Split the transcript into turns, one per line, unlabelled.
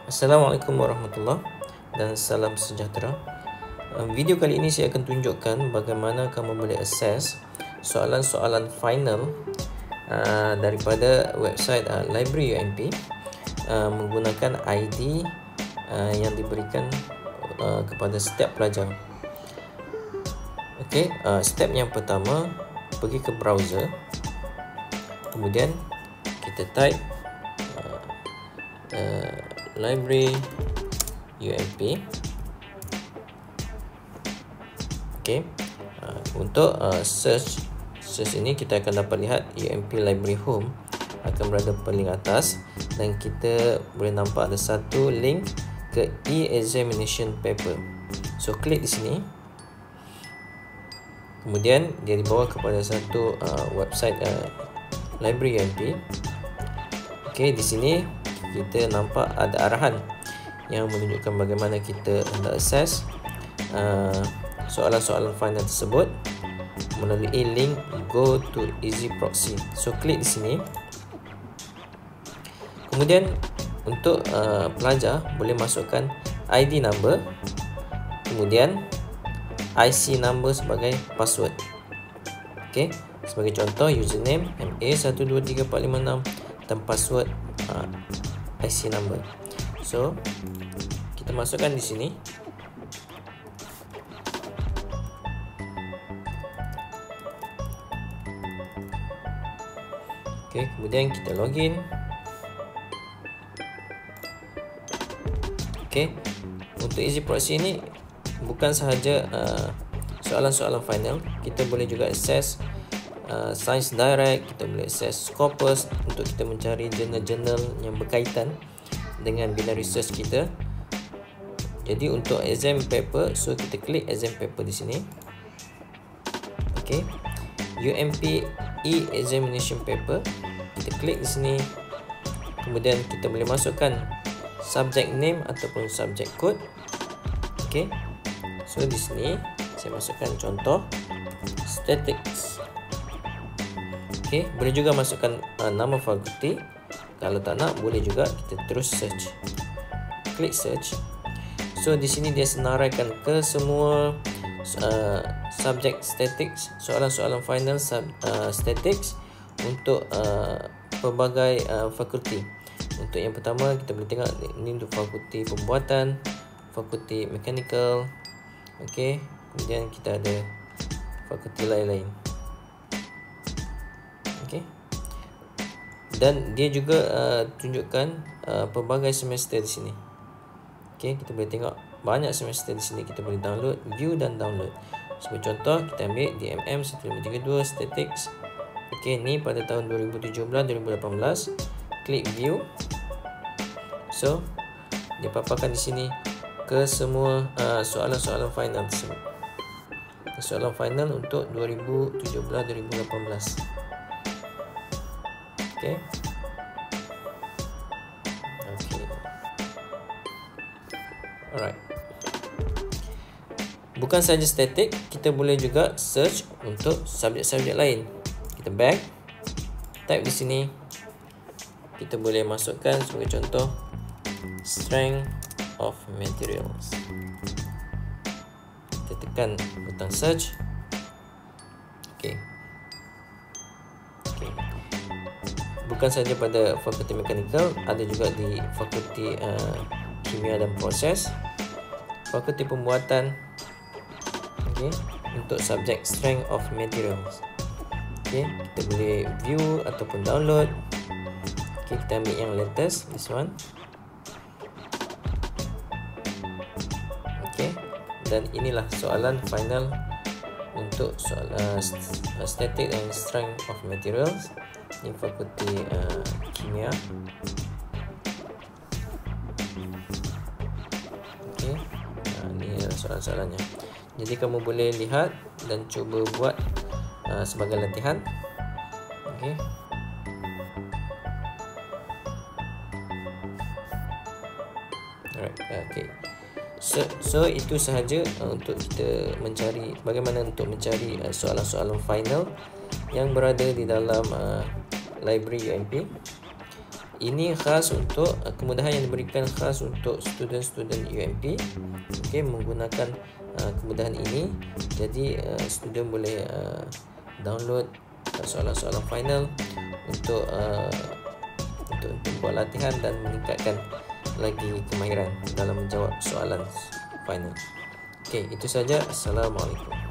Assalamualaikum warahmatullahi dan salam sejahtera. Video kali ini saya akan tunjukkan bagaimana kamu boleh akses soalan-soalan final daripada website Library UMP menggunakan ID yang diberikan kepada setiap pelajar. Okey, step yang pertama, pergi ke browser. Kemudian kita type Library UMP. Okey, untuk search ini kita akan dapat lihat UMP Library Home akan berada paling atas, dan kita boleh nampak ada satu link ke e-examination paper. So klik di sini. Kemudian dia dibawa kepada satu website Library UMP. Okey, di sini kita nampak ada arahan yang menunjukkan bagaimana kita hendak akses soalan-soalan final tersebut melalui link Go to Easy Proxy. So klik di sini. Kemudian untuk pelajar boleh masukkan ID number, kemudian IC number sebagai password. Okey, sebagai contoh username MA123456 dan password IC number. So kita masukkan di sini. Okey, kemudian kita login. Okey, untuk Easy Proxy ini bukan sahaja soalan-soalan final, kita boleh juga akses Science Direct, kita boleh akses Scopus untuk kita mencari jurnal-jurnal yang berkaitan dengan bidang research kita. Jadi untuk exam paper, so kita klik exam paper di sini. Okey, UMP e-examination paper, kita klik di sini. Kemudian kita boleh masukkan subject name ataupun subject code. Okey, so di sini saya masukkan contoh statistics. Okey, boleh juga masukkan nama fakulti. Kalau tak nak, boleh juga kita terus search. Klik search. So di sini dia senaraikan ke semua subjek statistics, soalan-soalan final statistics untuk pelbagai fakulti. Untuk yang pertama kita boleh tengok ini untuk fakulti pembuatan, fakulti mechanical. Okey, kemudian kita ada fakulti lain-lain. Okey, dan dia juga tunjukkan pelbagai semester di sini. Okey, kita boleh tengok banyak semester di sini. Kita boleh download, view dan download. Sebagai contoh, kita ambil DMM 1532 Statistics. Okey, ni pada tahun 2017-2018. Klik view. So dia paparkan di sini ke semua soalan-soalan final tersebut. Soalan final untuk 2017-2018. Okey. Okey. Alright. Bukan saja statik, kita boleh juga search untuk subjek-subjek lain. Kita back, type di sini. Kita boleh masukkan sebagai contoh strength of materials. Kita tekan butang search. Okey. Okey. Bukan saja pada fakulti mechanical, ada juga di fakulti kimia dan proses, fakulti pembuatan. Okey, untuk subjek strength of materials. Okey, kita boleh view ataupun download. Okey, kita ambil yang latest, this one. Okey, dan inilah soalan final untuk soalan static and strength of materials di fakulti kimia. Okey, ini adalah soalan-soalannya. Jadi kamu boleh lihat dan cuba buat sebagai latihan. Okey. Alright, okey. So itu sahaja untuk kita mencari bagaimana untuk mencari soalan-soalan final yang berada di dalam Library UMP. ini khas untuk kemudahan yang diberikan khas untuk student-student UMP. Okey, menggunakan kemudahan ini, jadi student boleh download soalan-soalan final untuk buat latihan dan meningkatkan lagi kemahiran dalam menjawab soalan final. Okey, itu saja. Assalamualaikum.